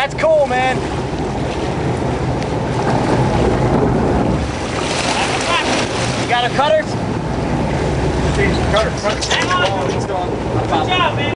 That's cool, man. You got a cutter? Change the cutter. Hang on. Good job, man.